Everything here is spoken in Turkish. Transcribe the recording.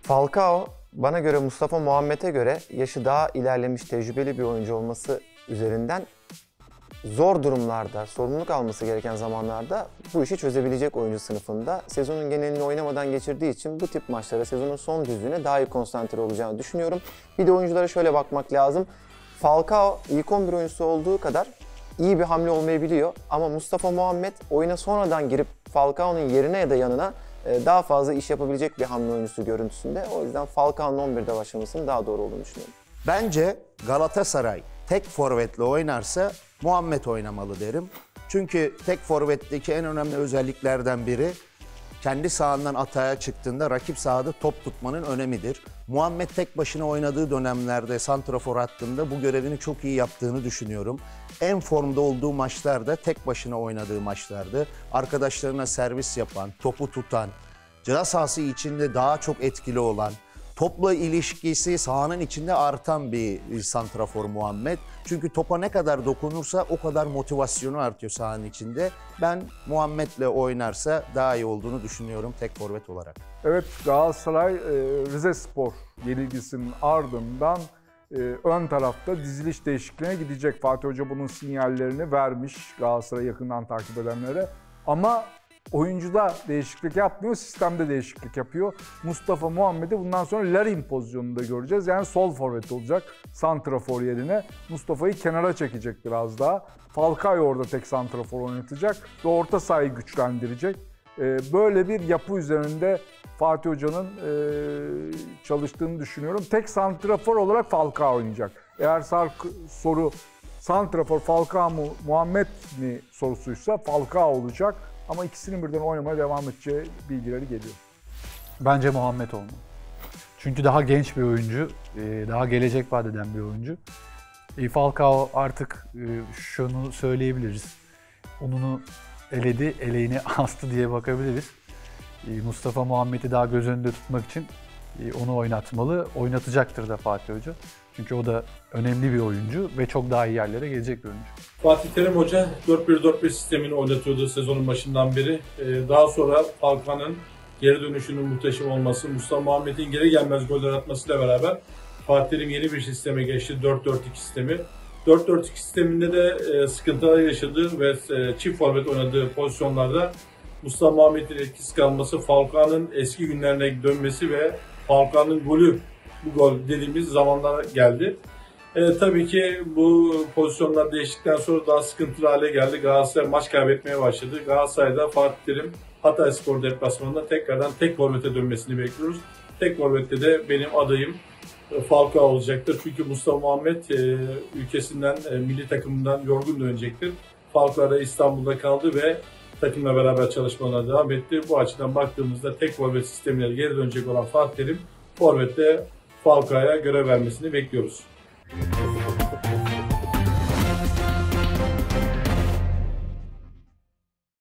Falcao bana göre Mustafa Muhammed'e göre yaşı daha ilerlemiş, tecrübeli bir oyuncu olması üzerinden zor durumlarda, sorumluluk alması gereken zamanlarda bu işi çözebilecek oyuncu sınıfında. Sezonun genelini oynamadan geçirdiği için bu tip maçlara, sezonun son düzlüğüne daha iyi konsantre olacağını düşünüyorum. Bir de oyunculara şöyle bakmak lazım. Falcao ilk 11 oyuncusu olduğu kadar iyi bir hamle olmayabiliyor. Ama Mustafa Muhammed oyuna sonradan girip Falcao'nun yerine ya da yanına daha fazla iş yapabilecek bir hamle oyuncusu görüntüsünde. O yüzden Falcao'nun 11'de başlamasının daha doğru olduğunu düşünüyorum. Bence Galatasaray tek forvetle oynarsa Muhammed oynamalı derim. Çünkü tek forvetteki en önemli özelliklerden biri kendi sahandan atağa çıktığında rakip sahada top tutmanın önemidir. Muhammed tek başına oynadığı dönemlerde santrafor hattında bu görevini çok iyi yaptığını düşünüyorum. En formda olduğu maçlarda tek başına oynadığı maçlardı. Arkadaşlarına servis yapan, topu tutan, ceza sahası içinde daha çok etkili olan, topla ilişkisi sahanın içinde artan bir santrafor Muhammed. Çünkü topa ne kadar dokunursa o kadar motivasyonu artıyor sahanın içinde. Ben Muhammed'le oynarsa daha iyi olduğunu düşünüyorum tek forvet olarak. Evet, Galatasaray Rizespor yenilgisinin ardından ön tarafta diziliş değişikliğine gidecek. Fatih Hoca bunun sinyallerini vermiş Galatasaray'ı yakından takip edenlere. Ama oyuncuda değişiklik yapmıyor, sistemde değişiklik yapıyor. Mustafa Muhammed'i bundan sonra Larin pozisyonunda göreceğiz. Yani sol forvet olacak santrafor yerine. Mustafa'yı kenara çekecek biraz daha. Falcao'yu orada tek santrafor oynatacak ve orta sahayı güçlendirecek. Böyle bir yapı üzerinde Fatih Hoca'nın çalıştığını düşünüyorum. Tek santrafor olarak Falcao oynayacak. Eğer soru santrafor Falcao mu Muhammed mi sorusuysa Falcao olacak. Ama ikisinin birden oynamaya devam edeceği bilgileri geliyor. Bence Muhammed olmalı. Çünkü daha genç bir oyuncu, daha gelecek vaat eden bir oyuncu. Falcao artık şunu söyleyebiliriz. Onunu eledi, eleğini astı diye bakabiliriz. Mustafa Muhammed'i daha göz önünde tutmak için onu oynatmalı. Oynatacaktır da Fatih Hoca. Çünkü o da önemli bir oyuncu ve çok daha iyi yerlere gelecek bir oyuncu. Fatih Terim Hoca 4-1-4-1 sistemini oynatıyordu sezonun başından beri. Daha sonra Falcao'nun geri dönüşünün muhteşem olması, Mustafa Muhammed'in geri gelmez goller atmasıyla beraber Fatih Terim yeni bir sisteme geçti, 4-4-2 sistemi. 4-4-2 sisteminde de sıkıntılar yaşadığı ve çift forvet oynadığı pozisyonlarda Mustafa Muhammed'in etkisiz kalması, Falcao'nun eski günlerine dönmesi ve Falcao'nun golü, bu gol dediğimiz zamanlara geldi. Tabii ki bu pozisyonlar değiştikten sonra daha sıkıntılı hale geldi. Galatasaray maç kaybetmeye başladı. Galatasaray'da Fatih Terim Hatayspor deplasmanında tekrardan tek forvete dönmesini bekliyoruz. Tek forvette de benim adayım Falcao olacaktır. Çünkü Mustafa Muhammed ülkesinden, milli takımından yorgun dönecektir. Falcao da İstanbul'da kaldı ve takımla beraber çalışmalarına devam etti. Bu açıdan baktığımızda tek forvet sistemine geri dönecek olan Fatih Terim forvette Falcao'ya görev vermesini bekliyoruz.